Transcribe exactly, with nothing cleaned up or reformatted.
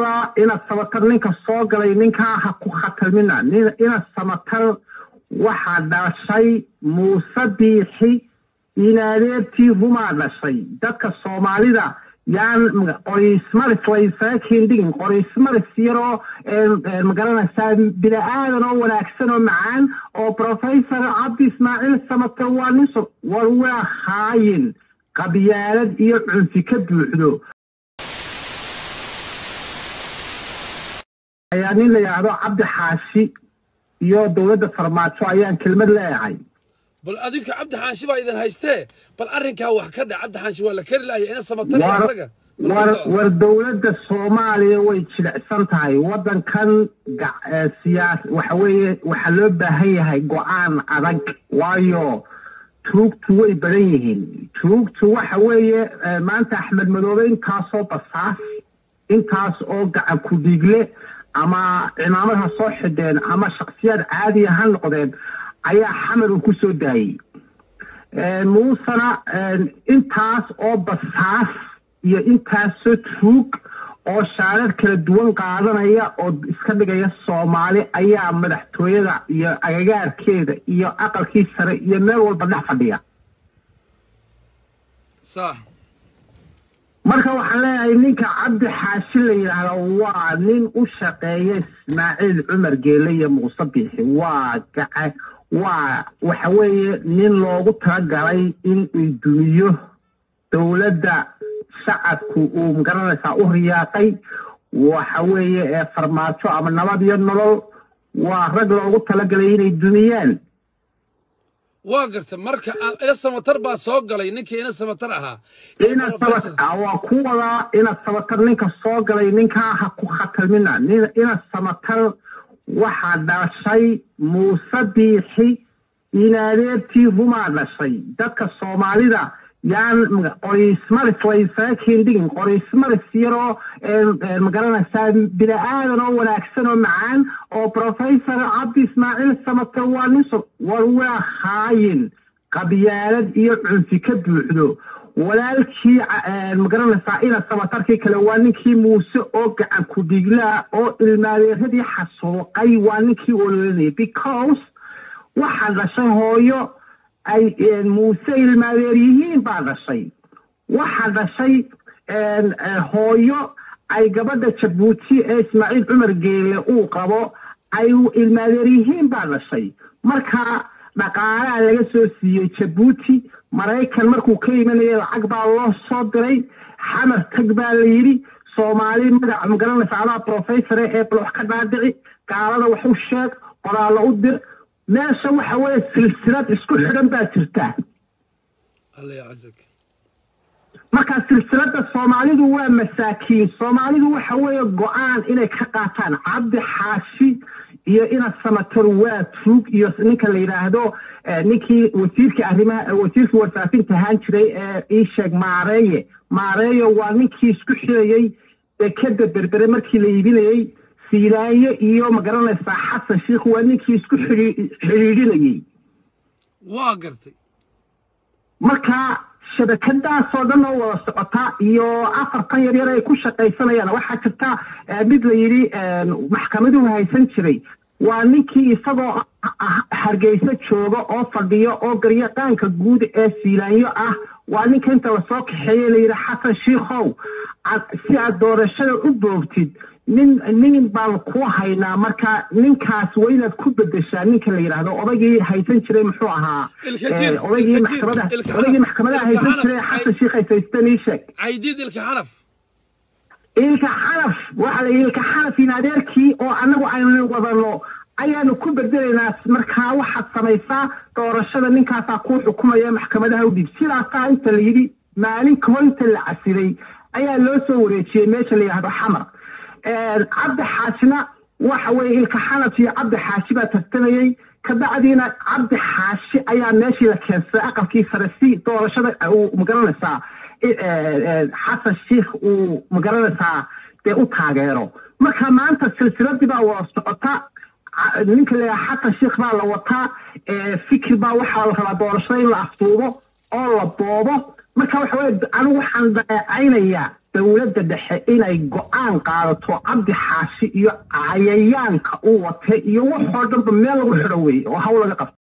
wada ina sabatar ninka soo galay ninka ha ku khatalmina ina samatar waxa dhashay Muuse Biixi inaadeertii huma dhashay dadka Soomaalida yaan qoysmaris waysaa kindin qoysmaris yaro ee magaranaysaa bila aadan oo wanaagsan oo macaan oo professor Cabdi Ismaaciil Samatar waa nin war waa khaayin qabyaalad iyo cunfi ka buuxdo ayaan la yiraahdo Cabdi Xaashi iyo dawladda farmaajo ayaan kelmad leeyahay bal adinka Cabdi Xaashi baa idin haystee bal arrinka wax ka dhac Cabdi Xaashi waa la kari laayay ina Samatar isaga war war dawladda Soomaaliya way jilicsan tahay wadankan siyaas waxa weeye waxa loo baahan yahay go'aan adag waayo tuugtu way badan yihiin tuugtu waxa weeye maanta Axmed Madoobe intaas oo basaas intaas oo gacan ku dhiigle ama ciidamada soo xideen ama shakhsiyaad caadi ah noqdeen ayaa xamar ku soo daayay ee muusana intaas oo basaas iyo intaas soo tuug oo shaarar kala duwan qaadanaya oo iska dhigaya Soomaali ayaa madaxtooyada iyo agagaarkeeda iyo aqalkii sare iyo meel walba dhex fadhiya صح marka waxaan leeyahay ninka Cabdi Xaashi la yiraahdo waa nin u shaqeeya Ismaaciil Cumar Geele iyo Muuse Biixi waa gacan waa waxa weeye nin loogu talagalay in uu dumiyo dawladda shacabku uu magaranaysaa u riyaaqay waxa weeye ee farmaajo ama nabad iyo nolol waa rag loogu talagalay inay dumiyaan waa garta marka ina Samatar baa soo galay ninkii ina Samatar ahaa ina Samatar waa ku wada ina Samatar ninka soo galay ninka ha ku khatalmina ina Samatar waxa dhashay Muuse Biixi inaadeertii huma dhashay dadka Soomaalida yaan qoysmaris waysaa kindin qoysmaris yaro ee magaranaysaa bila aadan oo wanaagsan oo macaan oo professor Cabdi Ismaaciil Samatar waa nin war waa khaayin qabyaalad iyo cunfi ka buuxdo walaalkii magaranaysaa ina Samatarkii kale waa ninkii Muuse oo gacan ku dhiiglaa oo ilmaadeeradii xasuuqay waa ninkii ololay because waxa dhashay hooyo ay Muuse ilmaadeeriyihiin baa dhashay waxa dhashay hooyo ay gabadha Jabuuti ee Ismaaciil Cumar Geele uu qabo ay ilmaadeeriyihiin baa dhashay marka dhaqaalaha laga soo siiyay Jabuuti Mareykan markuu ka imanayay lacag baa loo soo diray xamar tag baa la yiri Soomaali magac magaranaysaa professor ee wax ka dhaadhici gaalada wax u sheeg qoraal u dir meesha waxa weeye silsilad isku xidhan baa jirta Allah yacazak marka silsilada Soomaalidu waa masaakiin Soomaalidu waxa weeye go'aan inay ka qaataan Cabdi Xaashi iyo ina Samatar waa tuug iyo ninka la yiraahdo ninkii wasiirka arrimaha wasiirka warfaafinta ahaan jiray ee ii sheeg Maareeye Maareeye waa ninkii isku xirayay dekada berbere markii la iibinayay Siilaayo iyo magaranaysaa Xasan Sheekh waa ninkii isku xiriirinayay waa gartay marka shabakadaas oo dhan oo wada socota iyo afartan yar yar ay ku shaqaysanayaan waxa jirta mid la yiri maxkamaduhu haysan jiray waa ninkii isagoo Hargeysa jooga oo fadhiyo oo garyaqaanka guud ee Siilaayo ah waa ninka inta la soo kaxeeyay la yiri Xasan Sheekhow si aad doorashada u boogtid nin nin baan ku haynaa marka ninkaas waa inaad ku bedeshaa ninka la yiraahdo odagii haysan jiray muxuu ahaa odagii maxkamada odagii maxkamada haysan jiray Xasan Sheekh haysan sheeg Caydiid ilka xanaf ilka xanaf waxa la ilka xanaf in adeerkii oo anagu aynu wadano ayaanu ku bedelaynaa marka waxa samaysaa doorashada ninkaas ku xukumaya maxkamadaha u dib sidaas inta la yiri maalin koonta la casiray ayaa loo soo wareejiyay meesha la yiraahdo xamar Cabdi Xaashina waxa weeye ilka xanaf iyo Cabdi Xaashi baa tartamayay ka bacdiina Cabdi Xaashi ayaa meeshii la keensaday aqalkii sare si doorashada uu magaranaysaa Xasan Sheekh uu magaranaysaa ee u taageero marka maanta silsiladii baa wada socota ninka la Xasan Sheekh baa la wataa fikir baa waxa la rabaa doorashada in la afduubo oo la boobo marka waxa weeye anigu waxaan daacaynayaa dowladda dhexe inay go'aan qaadato cabdi xaashi iyo cayayaanka uu watay iyo waxoo dhanba meel lagu xidho weeye oo hawl laga qabto